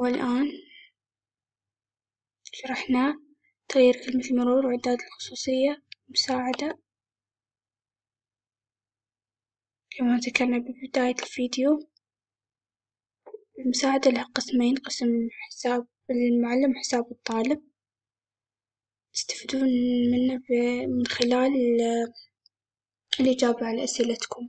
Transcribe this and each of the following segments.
والآن شرحنا تغيير كلمة المرور وإعداد الخصوصية مساعدة. كما ذكرنا ببداية الفيديو، المساعدة لها قسمين: قسم حساب المعلم وحساب الطالب. تستفيدون منه من خلال الإجابة على أسئلتكم.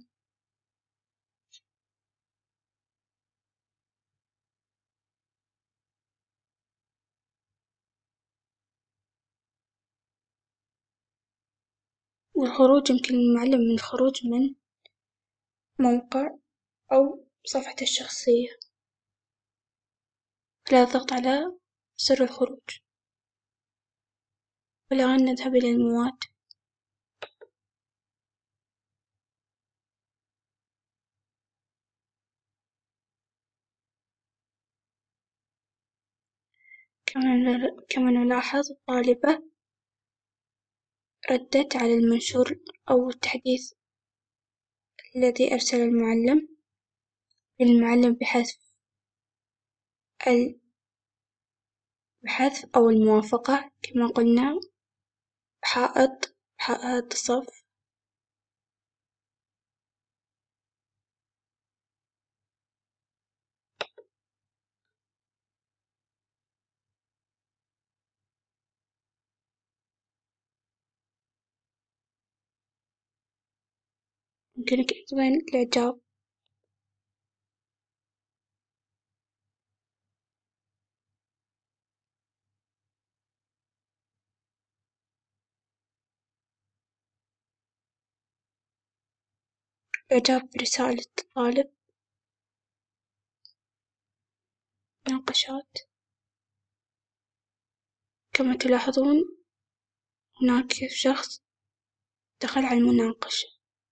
والخروج يمكن للمعلم من الخروج من موقع أو صفحته الشخصية خلال الضغط على زر الخروج. والآن نذهب إلى المواد. كما نلاحظ الطالبة ردت على المنشور أو التحديث الذي أرسل المعلم للمعلم بحذف أو الموافقة. كما قلنا حائط صف يمكنك أيضًا الإعجاب. الإعجاب برسالة الطالب. مناقشات. كما تلاحظون هناك شخص دخل على المناقشة.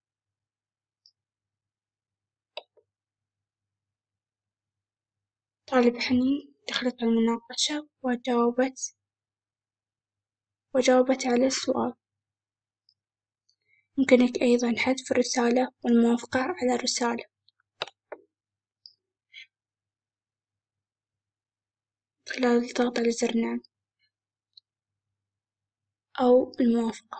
طالب حنين دخلت على المناقشة وجاوبت على السؤال. يمكنك أيضًا حذف الرسالة والموافقة على الرسالة خلال الضغط على زر نعم أو الموافقة.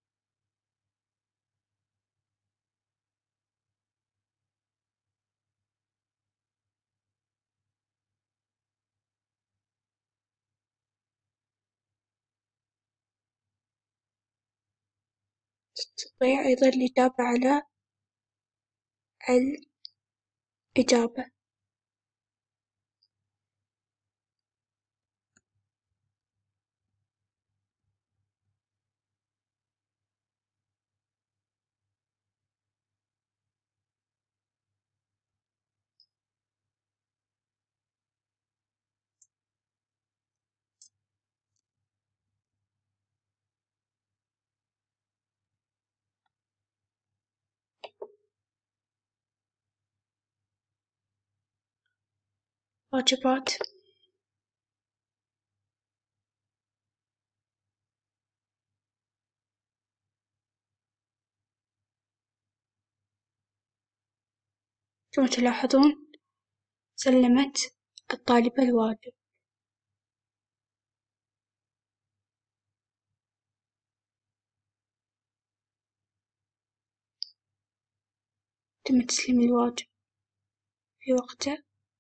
تستطيع أيضًا الإجابة على الإجابة. واجبات. كما تلاحظون سلمت الطالبة الواجب. تم تسليم الواجب في وقته.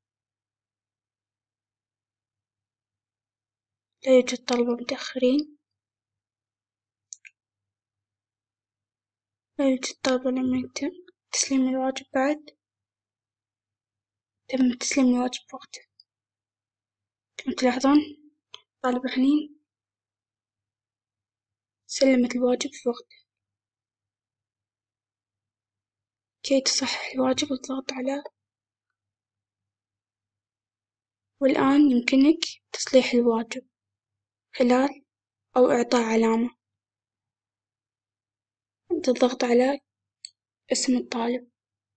لا يوجد طلبة متأخرين. لا يوجد طلبة لم يتم تسليم الواجب بعد. تم تسليم الواجب في وقته. كما تلاحظون طالبة حنين سلمت الواجب في وقته. كي تصحح الواجب اضغط على. والآن يمكنك تصليح الواجب خلال أو إعطاء علامة عند الضغط على اسم الطالب.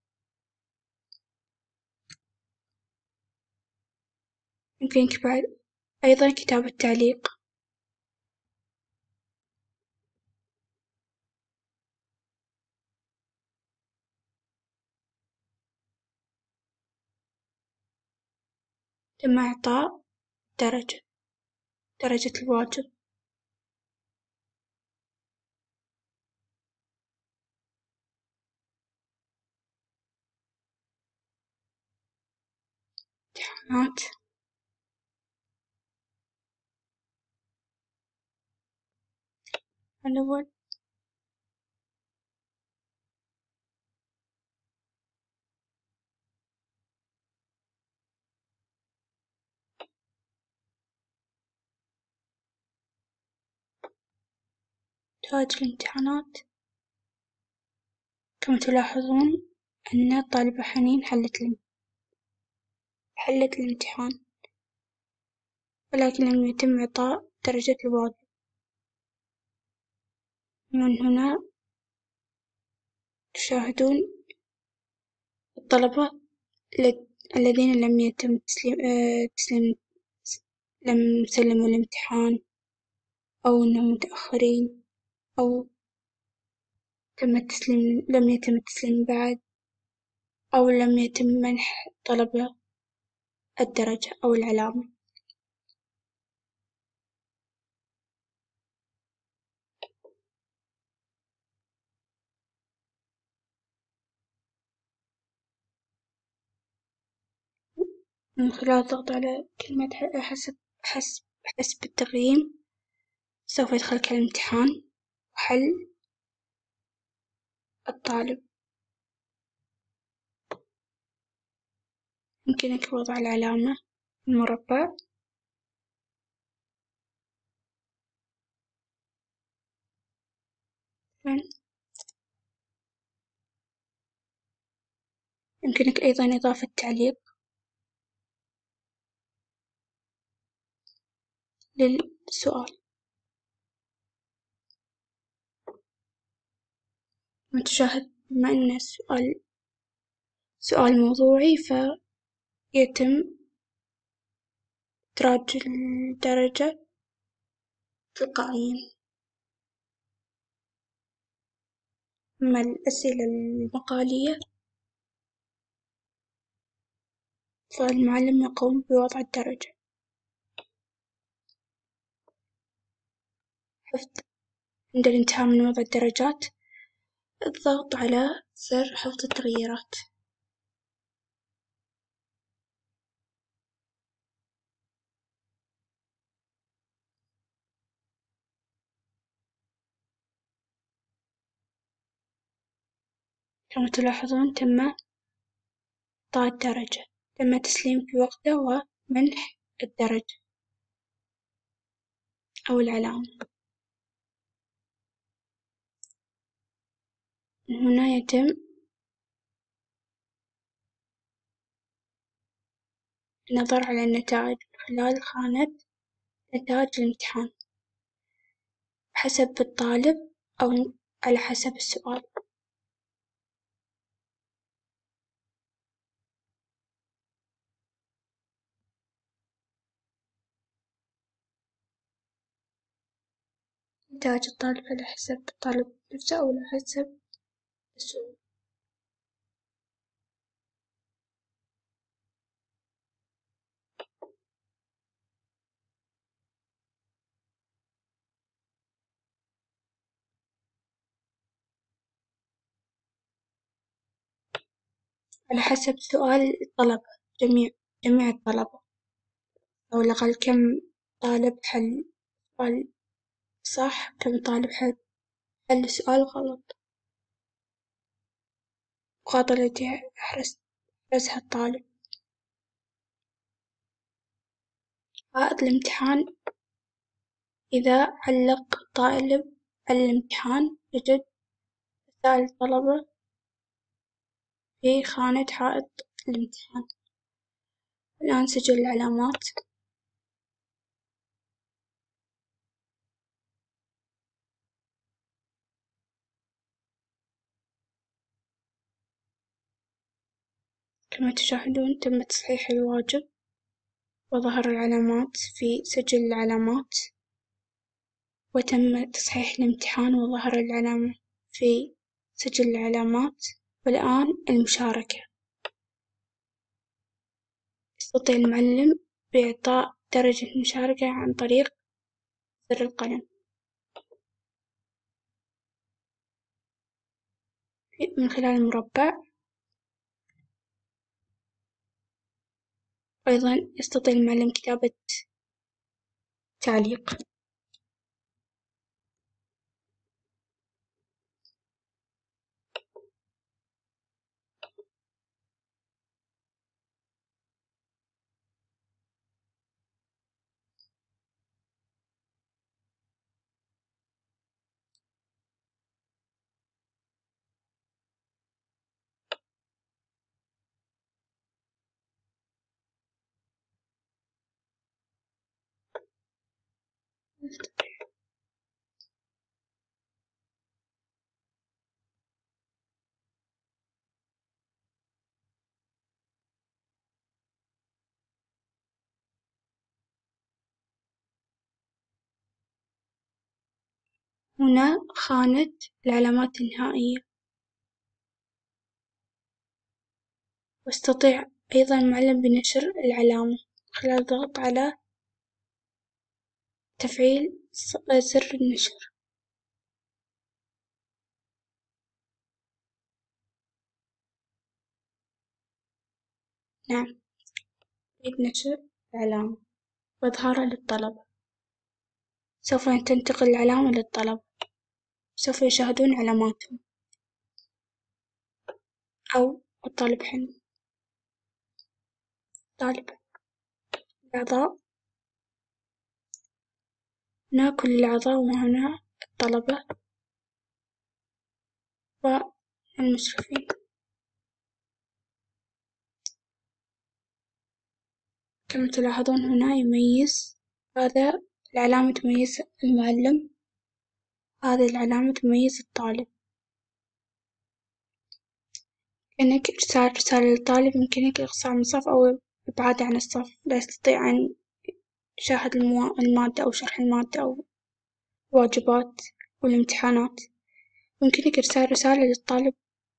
يمكنك بعد أيضًا كتابة تعليق. تم إعطاء درجة الواجب. امتحانات. الأول نتائج الامتحانات. كما تلاحظون أن الطالبة حنين حلت الامتحان، ولكن لم يتم إعطاء درجة الواجب. من هنا تشاهدون الطلبة الذين لم يتم لم سلموا الامتحان، أو أنهم متأخرين، أو لم يتم التسليم بعد، أو لم يتم منح الطلبة الدرجة أو العلامة. من خلال الضغط على كلمة حسب التقييم سوف يدخلك الامتحان وحل الطالب. يمكنك وضع العلامة المربع، يمكنك أيضًا إضافة تعليق للسؤال. وتشاهد بما أن السؤال سؤال موضوعي فيتم إدراج الدرجة تلقائيًا. أما الأسئلة المقالية فالمعلم يقوم بوضع الدرجة. عند الانتهاء من وضع الدرجات الضغط على زر حفظ التغييرات. كما تلاحظون تم إعطاء الدرجة، تم تسليم في وقته ومنح الدرجة أو العلامة. من هنا يتم النظر على النتائج خلال خانة نتائج الامتحان حسب الطالب أو على حسب السؤال. نتائج الطالب على حسب الطالب نفسه أو على حسب السؤال. على حسب سؤال الطلبة، جميع الطلبة، أو على الأقل كم طالب حل سؤال صح، كم طالب حل سؤال غلط. النقاط التي أحرزها الطالب. عائد الامتحان. إذا علق طالب على الامتحان يجد رسائل الطلبة في خانة عائد الامتحان. الآن سجل العلامات. كما تشاهدون تم تصحيح الواجب وظهر العلامات في سجل العلامات، وتم تصحيح الامتحان وظهر العلامة في سجل العلامات. والآن المشاركة. يستطيع المعلم بإعطاء درجة مشاركة عن طريق زر القلم من خلال المربع. أيضًا يستطيع المعلم كتابة تعليق. هنا خانة العلامات النهائية، ويستطيع أيضًا المعلم بنشر العلامة من خلال الضغط على تفعيل زر النشر. نعم، أريد نشر العلامة وإظهارها للطلبة. سوف تنتقل العلامة للطلبة، سوف يشاهدون علاماتهم. أو الطالب حلمي. طالب الأعضاء، هنا كل الأعضاء وهنا الطلبة والمشرفين. كما تلاحظون هنا يميز هذا العلامة تميز المعلم، هذه العلامة تميز الطالب. إنك إرسال رسالة للطالب يمكنك إقصاء من الصف أو إبعاده عن الصف، لا يستطيع أن يشاهد المادة أو شرح المادة أو الواجبات والامتحانات. يمكنك إرسال رسالة للطالب.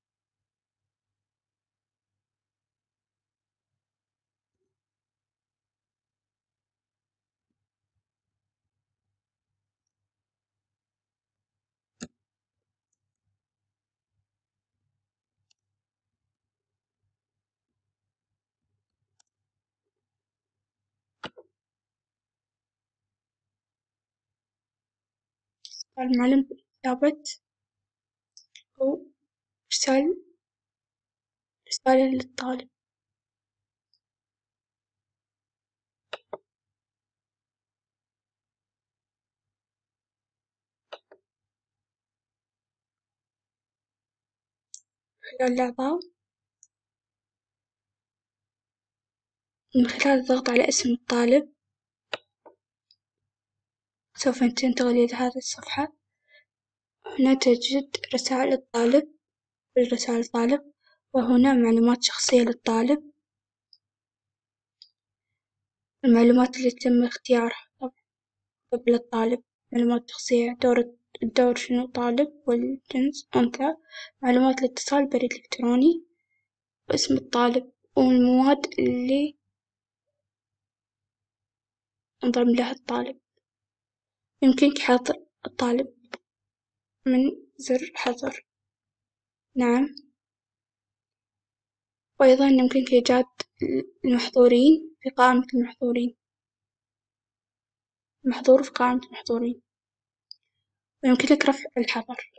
المعلم بكتابة أو إرسال رسالة للطالب. خلال الأعضاء، من خلال الضغط على اسم الطالب سوف تنتقل إلى هذه الصفحة. هنا تجد رسائل الطالب، رسائل الطالب، وهنا معلومات شخصية للطالب، المعلومات اللي تم اختيارها قبل الطالب، معلومات شخصية، الدور شنو طالب، والجنس أنثى، معلومات الاتصال بريد إلكتروني، واسم الطالب، والمواد اللي انضم لها الطالب. يمكنك حظر الطالب من زر حظر. نعم، وأيضًا يمكنك إيجاد المحظورين في قائمة المحظورين، محظور في قائمة المحظورين، ويمكنك رفع الحظر.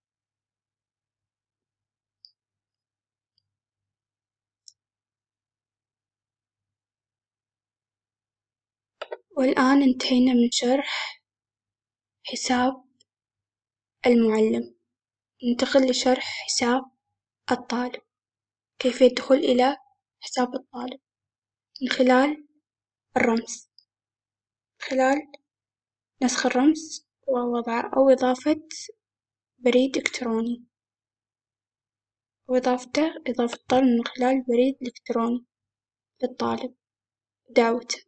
والآن انتهينا من شرح حساب المعلم، ننتقل لشرح حساب الطالب. كيفية الدخول إلى حساب الطالب من خلال الرمز، خلال نسخ الرمز ووضعه أو إضافة بريد إلكتروني، إضافة الطالب من خلال بريد إلكتروني للطالب، دعوته.